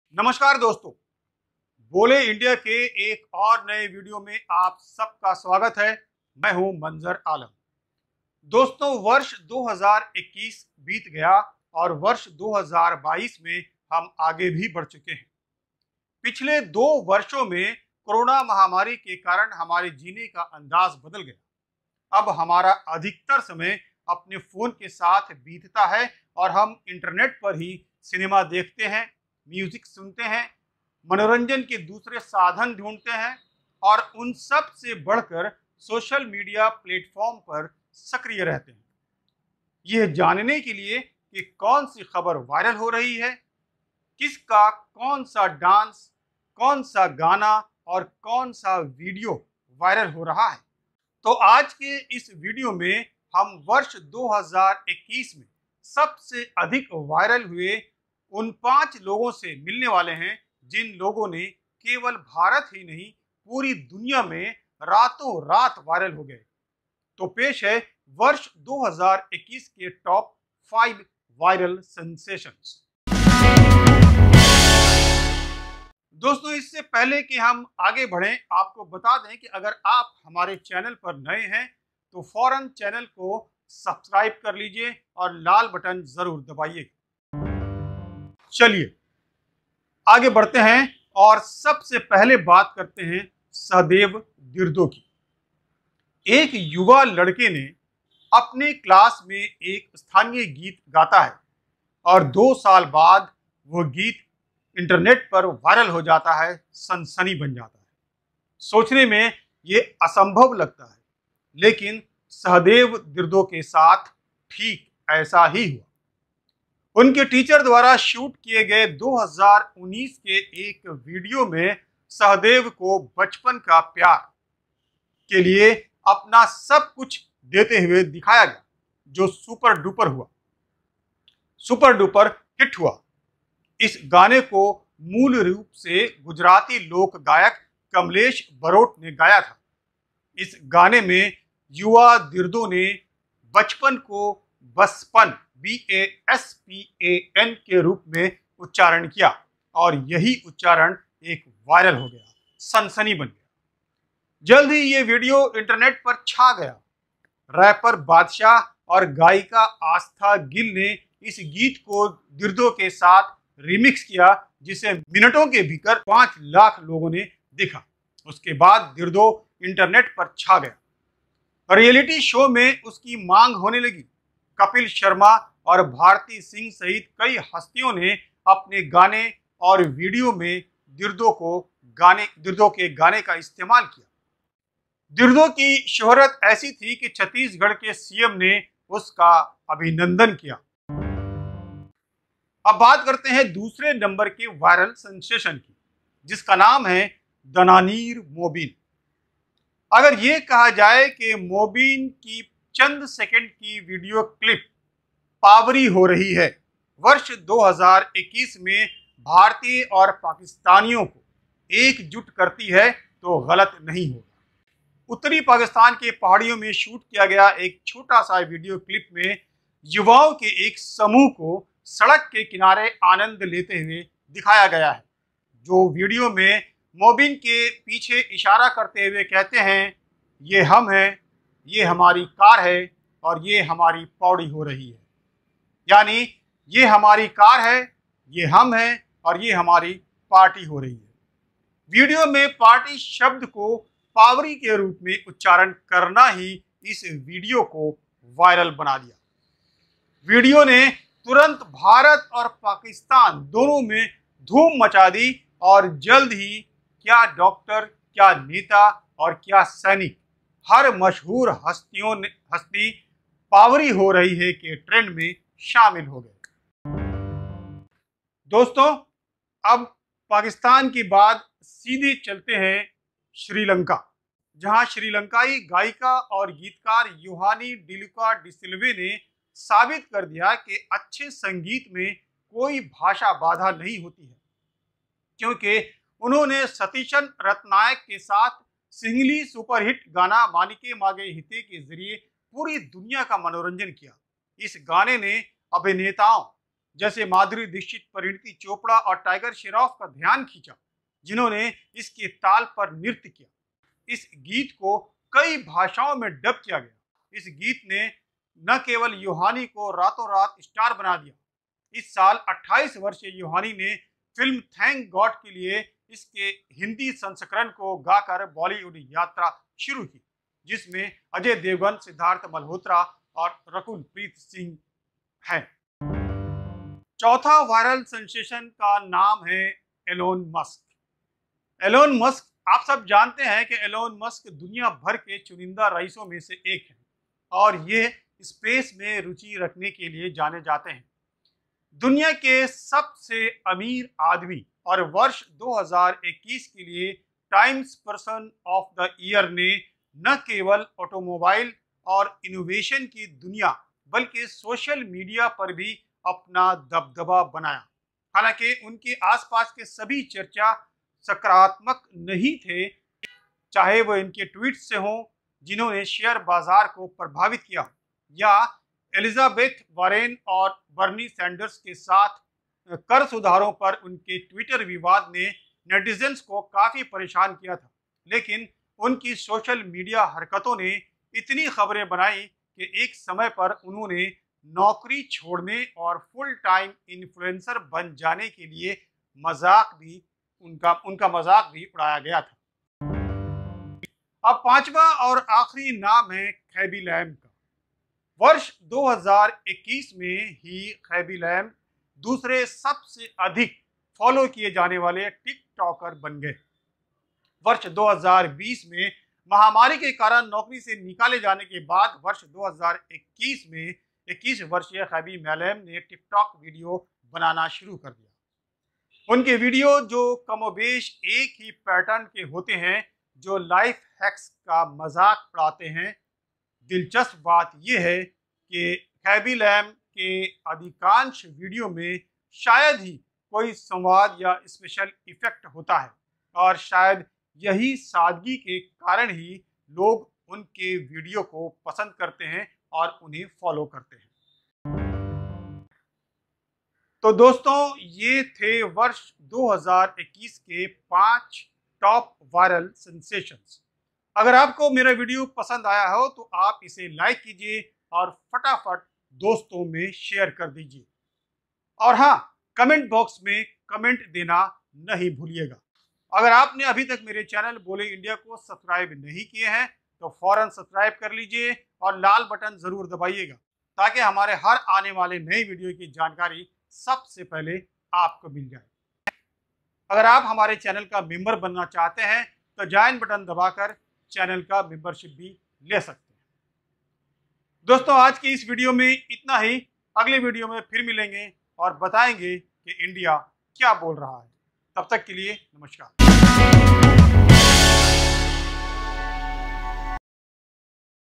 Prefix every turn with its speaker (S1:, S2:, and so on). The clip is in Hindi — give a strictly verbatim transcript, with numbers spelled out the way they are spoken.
S1: नमस्कार दोस्तों, बोले इंडिया के एक और नए वीडियो में आप सबका स्वागत है। मैं हूं मंजर आलम। दोस्तों, वर्ष दो हज़ार इक्कीस बीत गया और वर्ष दो हज़ार बाईस में हम आगे भी बढ़ चुके हैं। पिछले दो वर्षों में कोरोना महामारी के कारण हमारे जीने का अंदाज बदल गया। अब हमारा अधिकतर समय अपने फोन के साथ बीतता है और हम इंटरनेट पर ही सिनेमा देखते हैं, म्यूजिक सुनते हैं, मनोरंजन के दूसरे साधन ढूंढते हैं और उन सब से बढ़कर सोशल मीडिया प्लेटफॉर्म पर सक्रिय रहते हैं। यह जानने के लिए कि कौन सी खबर वायरल हो रही है, किसका कौन सा डांस, कौन सा गाना और कौन सा वीडियो वायरल हो रहा है। तो आज के इस वीडियो में हम वर्ष दो हज़ार इक्कीस में सबसे अधिक वायरल हुए उन पांच लोगों से मिलने वाले हैं जिन लोगों ने केवल भारत ही नहीं पूरी दुनिया में रातों रात वायरल हो गए। तो पेश है वर्ष दो हज़ार इक्कीस के टॉप फाइव वायरल सेंसेशंस। दोस्तों, इससे पहले कि हम आगे बढ़ें, आपको बता दें कि अगर आप हमारे चैनल पर नए हैं तो फौरन चैनल को सब्सक्राइब कर लीजिए और लाल बटन जरूर दबाइए। चलिए आगे बढ़ते हैं और सबसे पहले बात करते हैं सहदेव दिर्दो की। एक युवा लड़के ने अपने क्लास में एक स्थानीय गीत गाता है और दो साल बाद वह गीत इंटरनेट पर वायरल हो जाता है, सनसनी बन जाता है। सोचने में ये असंभव लगता है, लेकिन सहदेव दिर्दो के साथ ठीक ऐसा ही हुआ। उनके टीचर द्वारा शूट किए गए दो हज़ार उन्नीस के एक वीडियो में सहदेव को बचपन का प्यार के लिए अपना सब कुछ देते हुए दिखाया गया, जो सुपर डुपर हुआ सुपर डुपर हिट हुआ। इस गाने को मूल रूप से गुजराती लोक गायक कमलेश बरोट ने गाया था। इस गाने में युवा दिर्दो ने बचपन को बसपन B A S P A N के रूप में उच्चारण किया और यही उच्चारण एक वायरल हो गया, सनसनी बन गया। जल्द ही ये वीडियो इंटरनेट पर छा गया। रैपर बादशाह और गायिका आस्था गिल ने इस गीत को दिर्दो के साथ रिमिक्स किया, जिसे मिनटों के भीतर पांच लाख लोगों ने देखा। उसके बाद दिर्दो इंटरनेट पर छा गया। रियलिटी शो में उसकी मांग होने लगी। कपिल शर्मा और भारती सिंह सहित कई हस्तियों ने अपने गाने और वीडियो में दिर्दो को गाने दिर्दो के गाने का इस्तेमाल किया। दिर्दो की शोहरत ऐसी थी कि छत्तीसगढ़ के सीएम ने उसका अभिनंदन किया। अब बात करते हैं दूसरे नंबर के वायरल सेंसेशन की, जिसका नाम है दनानीर मोबिन। अगर ये कहा जाए कि मोबिन की चंद सेकंड की वीडियो क्लिप पावरी हो रही है, वर्ष दो हज़ार इक्कीस में भारतीय और पाकिस्तानियों को एकजुट करती है, तो गलत नहीं होगा। उत्तरी पाकिस्तान के पहाड़ियों में शूट किया गया एक छोटा सा वीडियो क्लिप में युवाओं के एक समूह को सड़क के किनारे आनंद लेते हुए दिखाया गया है, जो वीडियो में मोबिन के पीछे इशारा करते हुए कहते हैं, ये हम हैं, ये हमारी कार है और ये हमारी पौड़ी हो रही है। यानी ये हमारी कार है, ये हम हैं और ये हमारी पार्टी हो रही है। वीडियो में पार्टी शब्द को पावरी के रूप में उच्चारण करना ही इस वीडियो को वायरल बना दिया। वीडियो ने तुरंत भारत और पाकिस्तान दोनों में धूम मचा दी और जल्द ही क्या डॉक्टर, क्या नेता और क्या सैनिक, हर मशहूर हस्तियों ने हस्ती पावरी हो रही है के ट्रेंड में शामिल हो गए। दोस्तों, अब पाकिस्तान के बाद सीधे चलते हैं श्रीलंका, जहां श्रीलंकाई गायिका और गीतकार यूहानी डिलुका डिसिल्वे ने साबित कर दिया कि अच्छे संगीत में कोई भाषा बाधा नहीं होती है, क्योंकि उन्होंने सतीशन रत्नायक के साथ सिंगली सुपरहिट गाना मानिके मागे हिते के जरिए पूरी दुनिया का मनोरंजन किया। इस गाने ने अभिनेताओं जैसे माधुरी दीक्षित, परिणीति चोपड़ा और टाइगर श्रॉफ का ध्यान खींचा, जिन्होंने इसके ताल पर नृत्य किया। इस गीत को कई भाषाओं में डब किया गया। इस गीत ने न केवल यूहानी को रातों रात स्टार बना दिया, इस साल अट्ठाईस वर्षीय यूहानी ने फिल्म थैंक गॉड के लिए इसके हिंदी संस्करण को गाकर बॉलीवुड यात्रा शुरू की, जिसमें अजय देवगन, सिद्धार्थ मल्होत्रा और रकुल प्रीत सिंह हैं। चौथा वायरल सेंसेशन का नाम है एलोन मस्क। एलोन मस्क, आप सब जानते हैं कि एलोन मस्क दुनिया भर के चुनिंदा रईसों में से एक हैं और ये स्पेस में रुचि रखने के लिए जाने जाते हैं। दुनिया के सबसे अमीर आदमी और वर्ष दो हज़ार इक्कीस के लिए Times person of the year ने न केवल ऑटोमोबाइल और इनोवेशन की दुनिया बल्कि सोशल मीडिया पर भी अपना दबदबा बनाया। हालांकि उनके आसपास के सभी चर्चा सकारात्मक नहीं थे, चाहे वो इनके ट्वीट्स से हों जिन्होंने शेयर बाजार को प्रभावित किया, या एलिजाबेथ वारेन और बर्नी सैंडर्स के साथ कर सुधारों पर उनके ट्विटर विवाद ने नेटिजन्स को काफ़ी परेशान किया था। लेकिन उनकी सोशल मीडिया हरकतों ने इतनी खबरें बनाई कि एक समय पर उन्होंने नौकरी छोड़ने और फुल टाइम इन्फ्लुएंसर बन जाने के लिए मजाक भी उनका उनका मजाक भी उड़ाया गया था। अब पांचवा और आखिरी नाम है खैबी लैम का। वर्ष दो हज़ार इक्कीस में ही खैबी लैम दूसरे सबसे अधिक फॉलो किए जाने वाले टिकटॉकर बन गए। वर्ष दो हज़ार बीस में महामारी के कारण नौकरी से निकाले जाने के बाद वर्ष दो हज़ार इक्कीस में इक्कीस वर्षीय खैबी लैम ने टिकटॉक वीडियो बनाना शुरू कर दिया। उनके वीडियो जो कमोबेश एक ही पैटर्न के होते हैं, जो लाइफ हैक्स का मजाक उड़ाते हैं। दिलचस्प बात यह है कि खैबी लैम के अधिकांश वीडियो में शायद ही कोई संवाद या स्पेशल इफेक्ट होता है और शायद यही सादगी के कारण ही लोग उनके वीडियो को पसंद करते हैं और उन्हें फॉलो करते हैं। तो दोस्तों, ये थे वर्ष दो हज़ार इक्कीस के पांच टॉप वायरल सेंसेशंस। अगर आपको मेरा वीडियो पसंद आया हो तो आप इसे लाइक कीजिए और फटाफट दोस्तों में शेयर कर दीजिए। और हाँ, कमेंट बॉक्स में कमेंट देना नहीं भूलिएगा। अगर आपने अभी तक मेरे चैनल बोले इंडिया को सब्सक्राइब नहीं किए हैं तो फौरन सब्सक्राइब कर लीजिए और लाल बटन ज़रूर दबाइएगा, ताकि हमारे हर आने वाले नए वीडियो की जानकारी सबसे पहले आपको मिल जाए। अगर आप हमारे चैनल का मेंबर बनना चाहते हैं तो ज्वाइन बटन दबाकर चैनल का मेंबरशिप भी ले सकते हैं। दोस्तों, आज की इस वीडियो में इतना ही। अगले वीडियो में फिर मिलेंगे और बताएंगे कि इंडिया क्या बोल रहा है। तब तक के लिए नमस्कार।